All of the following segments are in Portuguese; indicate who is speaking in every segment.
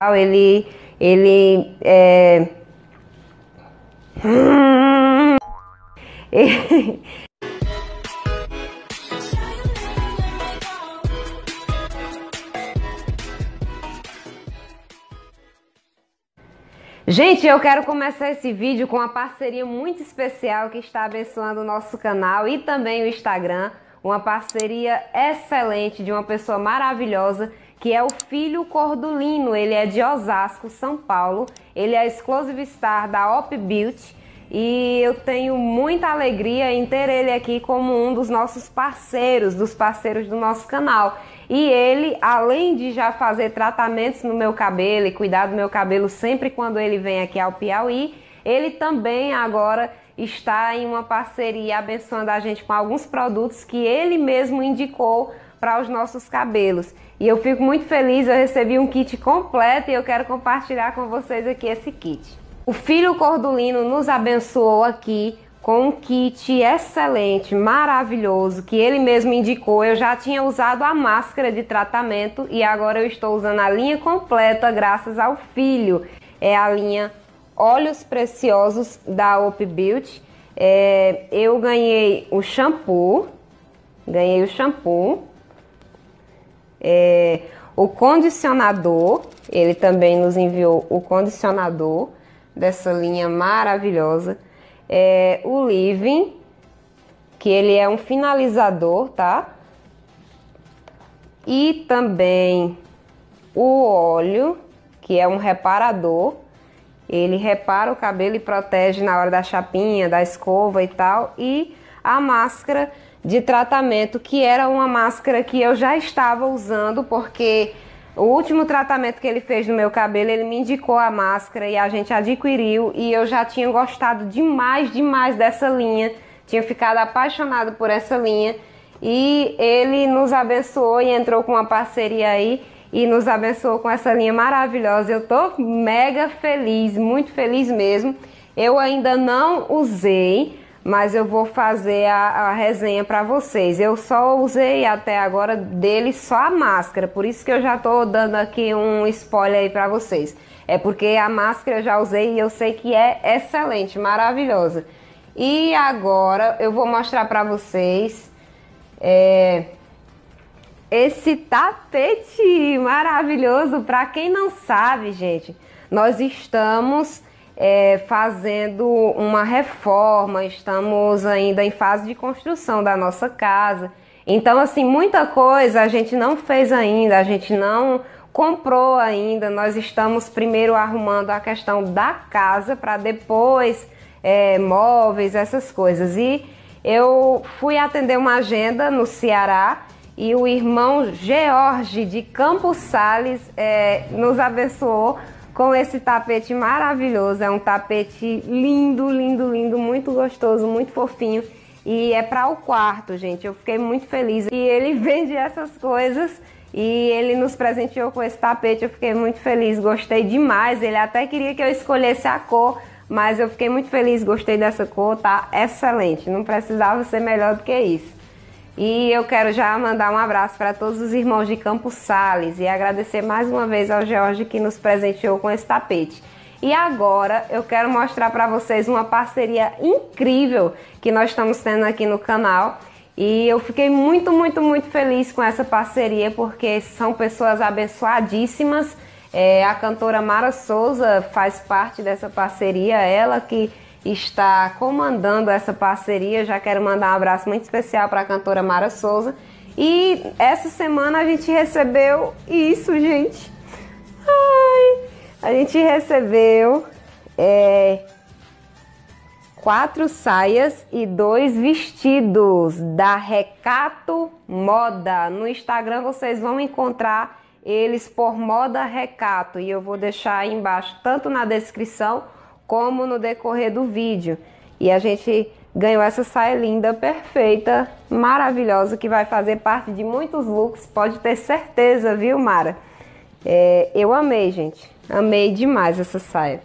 Speaker 1: Ele Gente, eu quero começar esse vídeo com uma parceria muito especial que está abençoando o nosso canal e também o Instagram. Uma parceria excelente de uma pessoa maravilhosa, que é o Filho Cordulino. Ele é de Osasco, São Paulo. Ele é Exclusive Star da Op Beauty. E eu tenho muita alegria em ter ele aqui como um dos nossos parceiros, dos parceiros do nosso canal. E ele, além de já fazer tratamentos no meu cabelo e cuidar do meu cabelo sempre quando ele vem aqui ao Piauí, ele também agora está em uma parceria abençoando a gente com alguns produtos que ele mesmo indicou para os nossos cabelos. E eu fico muito feliz, eu recebi um kit completo e eu quero compartilhar com vocês aqui esse kit. O Filho Cordulino nos abençoou aqui com um kit excelente, maravilhoso, que ele mesmo indicou. Eu já tinha usado a máscara de tratamento e agora eu estou usando a linha completa graças ao Filho. É a linha Óleos Preciosos da Op Beauty. Eu ganhei o shampoo, o condicionador, ele também nos enviou o condicionador dessa linha maravilhosa. O leave-in, que ele é um finalizador, tá? E também o óleo, que é um reparador. Ele repara o cabelo e protege na hora da chapinha, da escova e tal. E a máscara de tratamento, que era uma máscara que eu já estava usando, porque o último tratamento que ele fez no meu cabelo, ele me indicou a máscara e a gente adquiriu. E eu já tinha gostado demais dessa linha. Tinha ficado apaixonado por essa linha. E ele nos abençoou e entrou com uma parceria aí. E nos abençoou com essa linha maravilhosa. Eu tô mega feliz, muito feliz mesmo. Eu ainda não usei, mas eu vou fazer a resenha para vocês. Eu só usei até agora dele só a máscara, por isso que eu já tô dando aqui um spoiler aí para vocês. É porque a máscara eu já usei e eu sei que é excelente, maravilhosa. E agora eu vou mostrar para vocês esse tapete maravilhoso. Para quem não sabe, gente, nós estamos fazendo uma reforma, estamos ainda em fase de construção da nossa casa. Então, assim, muita coisa a gente não fez ainda, a gente não comprou ainda. Nós estamos primeiro arrumando a questão da casa para depois móveis, essas coisas. E eu fui atender uma agenda no Ceará e o irmão George de Campos Sales nos abençoou com esse tapete maravilhoso. É um tapete lindo, muito gostoso, muito fofinho. E é para o quarto, gente. Eu fiquei muito feliz. E ele vende essas coisas e ele nos presenteou com esse tapete. Eu fiquei muito feliz, gostei demais. Ele até queria que eu escolhesse a cor, mas eu fiquei muito feliz, gostei dessa cor, tá excelente. Não precisava ser melhor do que isso. E eu quero já mandar um abraço para todos os irmãos de Campos Sales e agradecer mais uma vez ao George que nos presenteou com esse tapete. E agora eu quero mostrar para vocês uma parceria incrível que nós estamos tendo aqui no canal. E eu fiquei muito feliz com essa parceria, porque são pessoas abençoadíssimas. A cantora Mara Souza faz parte dessa parceria, ela que está comandando essa parceria. Já quero mandar um abraço muito especial para a cantora Mara Souza. E essa semana a gente recebeu isso, gente. A gente recebeu 4 saias e 2 vestidos da Recato Moda. No Instagram vocês vão encontrar eles por Moda Recato. E eu vou deixar aí embaixo, tanto na descrição como no decorrer do vídeo. E a gente ganhou essa saia linda, perfeita, maravilhosa, que vai fazer parte de muitos looks, pode ter certeza, viu, Mara? Eu amei, gente. Amei demais essa saia.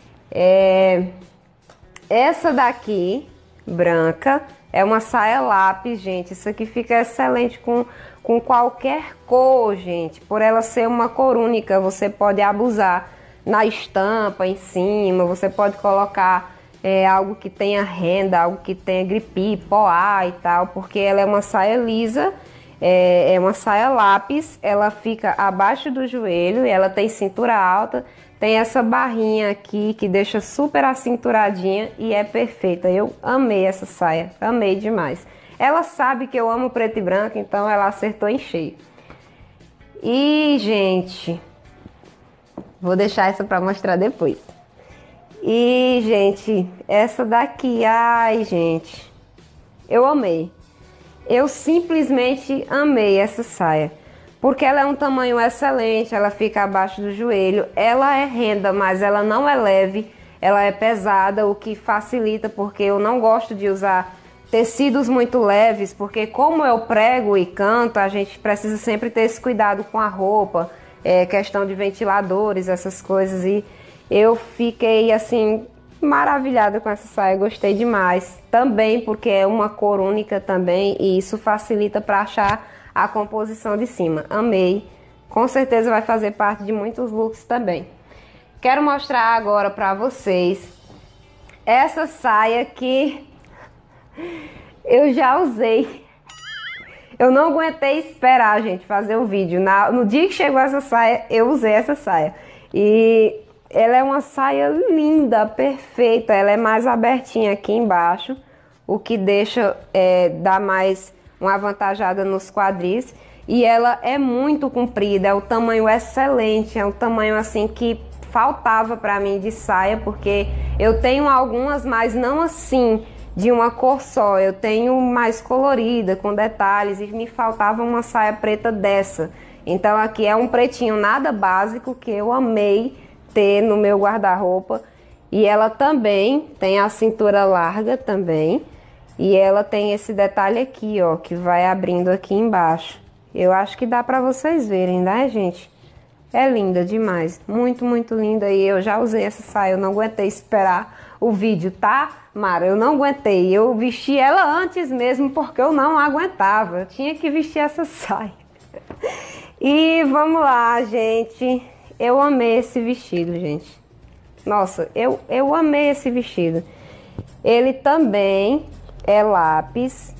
Speaker 1: Essa daqui, branca, é uma saia lápis, gente. Isso aqui fica excelente com com qualquer cor, gente. Por ela ser uma cor única, você pode abusar na estampa em cima, você pode colocar algo que tenha renda, algo que tenha gripe, poá e tal, porque ela é uma saia lisa, é uma saia lápis, ela fica abaixo do joelho, ela tem cintura alta, tem essa barrinha aqui que deixa super acinturadinha e é perfeita. Eu amei essa saia, amei demais. Ela sabe que eu amo preto e branco, então ela acertou em cheio. E, gente, vou deixar essa para mostrar depois. E, gente, essa daqui, ai, gente, eu amei. Eu simplesmente amei essa saia. Porque ela é um tamanho excelente, ela fica abaixo do joelho. Ela é renda, mas ela não é leve, ela é pesada, o que facilita, porque eu não gosto de usar tecidos muito leves, porque como eu prego e canto, a gente precisa sempre ter esse cuidado com a roupa, questão de ventiladores, essas coisas. E eu fiquei assim maravilhada com essa saia, gostei demais. Também porque é uma cor única também e isso facilita para achar a composição de cima. Amei, com certeza vai fazer parte de muitos looks também. Quero mostrar agora para vocês essa saia que eu já usei. Eu não aguentei esperar, gente, fazer o vídeo. No dia que chegou essa saia, eu usei essa saia. E ela é uma saia linda, perfeita. Ela é mais abertinha aqui embaixo, o que deixa, dá mais uma avantajada nos quadris. E ela é muito comprida, é o tamanho excelente, é um tamanho assim que faltava pra mim de saia, porque eu tenho algumas, mas não assim, de uma cor só. Eu tenho mais colorida, com detalhes, e me faltava uma saia preta dessa. Então aqui é um pretinho nada básico que eu amei ter no meu guarda-roupa. E ela também tem a cintura larga também. E ela tem esse detalhe aqui, ó, que vai abrindo aqui embaixo. Eu acho que dá pra vocês verem, né, gente? É linda demais, muito, muito linda. E eu já usei essa saia, eu não aguentei esperar o vídeo, tá, Mara? Eu não aguentei, eu vesti ela antes mesmo porque eu não aguentava. Eu tinha que vestir essa saia. E vamos lá, gente. Eu amei esse vestido, gente. Nossa, eu amei esse vestido. Ele também é lápis.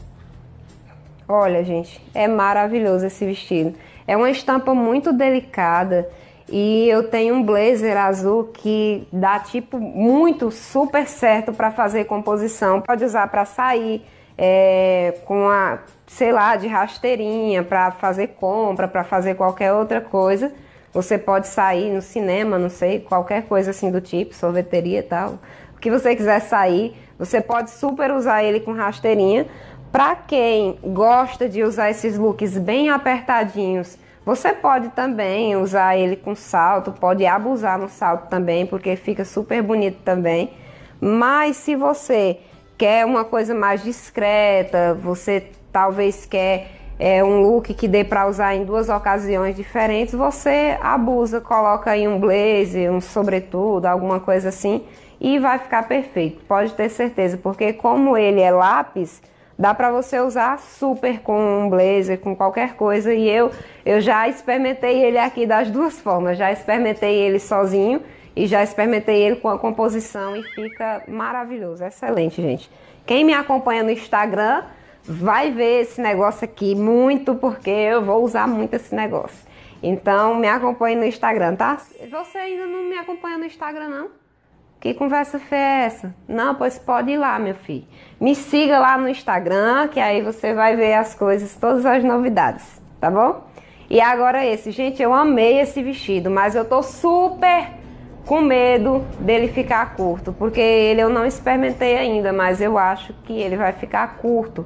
Speaker 1: Olha, gente, é maravilhoso esse vestido. É uma estampa muito delicada. E eu tenho um blazer azul que dá tipo muito super certo para fazer composição. Pode usar para sair com a, sei lá, de rasteirinha, para fazer compra, para fazer qualquer outra coisa. Você pode sair no cinema, não sei, qualquer coisa assim do tipo, sorveteria e tal. O que você quiser sair, você pode super usar ele com rasteirinha. Para quem gosta de usar esses looks bem apertadinhos, você pode também usar ele com salto, pode abusar no salto também, porque fica super bonito também. Mas se você quer uma coisa mais discreta, você talvez quer um look que dê para usar em duas ocasiões diferentes, você abusa, coloca aí um blazer, um sobretudo, alguma coisa assim, e vai ficar perfeito, pode ter certeza, porque como ele é lápis, dá pra você usar super com um blazer, com qualquer coisa. E eu já experimentei ele aqui das duas formas. Já experimentei ele sozinho e já experimentei ele com a composição e fica maravilhoso, excelente, gente. Quem me acompanha no Instagram vai ver esse negócio aqui muito, porque eu vou usar muito esse negócio. Então me acompanhe no Instagram, tá? Você ainda não me acompanha no Instagram, não? Que conversa foi essa? Não, pois pode ir lá, meu filho. Me siga lá no Instagram, que aí você vai ver as coisas, todas as novidades, tá bom? E agora esse. Gente, eu amei esse vestido, mas eu tô super com medo dele ficar curto, porque ele eu não experimentei ainda, mas eu acho que ele vai ficar curto.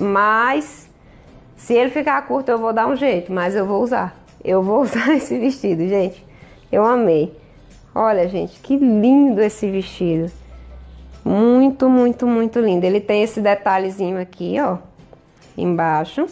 Speaker 1: Mas, se ele ficar curto, eu vou dar um jeito, mas eu vou usar. Eu vou usar esse vestido, gente. Eu amei. Olha, gente, que lindo esse vestido. Muito, muito, muito lindo. Ele tem esse detalhezinho aqui, ó, embaixo.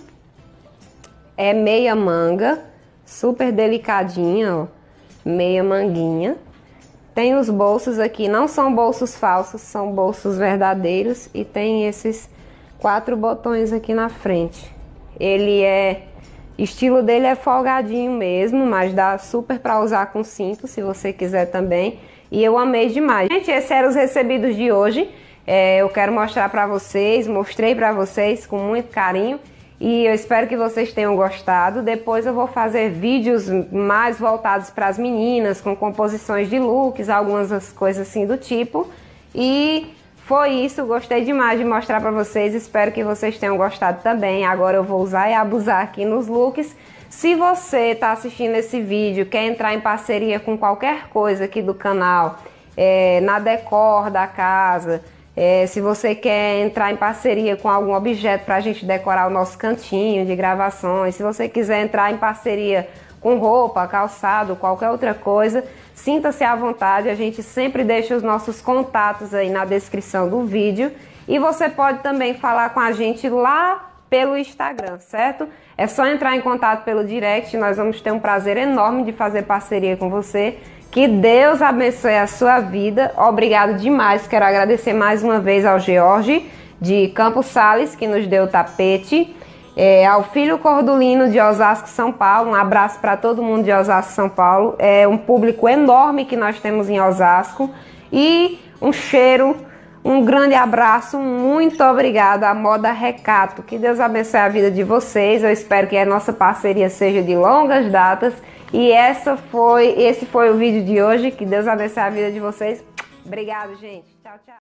Speaker 1: É meia manga, super delicadinha, ó, meia manguinha. Tem os bolsos aqui, não são bolsos falsos, são bolsos verdadeiros. E tem esses 4 botões aqui na frente. Ele é Estilo dele é folgadinho mesmo, mas dá super para usar com cinto, se você quiser também. E eu amei demais. Gente, esses eram os recebidos de hoje. Eu quero mostrar para vocês, mostrei para vocês com muito carinho. E eu espero que vocês tenham gostado. Depois eu vou fazer vídeos mais voltados para as meninas, com composições de looks, algumas coisas assim do tipo. E foi isso, gostei demais de mostrar para vocês, espero que vocês tenham gostado também. Agora eu vou usar e abusar aqui nos looks. Se você está assistindo esse vídeo, quer entrar em parceria com qualquer coisa aqui do canal, na decor da casa, se você quer entrar em parceria com algum objeto para a gente decorar o nosso cantinho de gravações, se você quiser entrar em parceria com roupa, calçado, qualquer outra coisa, sinta-se à vontade, a gente sempre deixa os nossos contatos aí na descrição do vídeo e você pode também falar com a gente lá pelo Instagram, certo? É só entrar em contato pelo direct, nós vamos ter um prazer enorme de fazer parceria com você. Que Deus abençoe a sua vida, obrigado demais, quero agradecer mais uma vez ao George de Campos Sales que nos deu o tapete. Ao Filho Cordulino de Osasco, São Paulo, um abraço para todo mundo de Osasco, São Paulo, é um público enorme que nós temos em Osasco e um cheiro, um grande abraço, muito obrigado à Moda Recato, que Deus abençoe a vida de vocês, eu espero que a nossa parceria seja de longas datas e esse foi o vídeo de hoje, que Deus abençoe a vida de vocês, obrigado gente, tchau, tchau.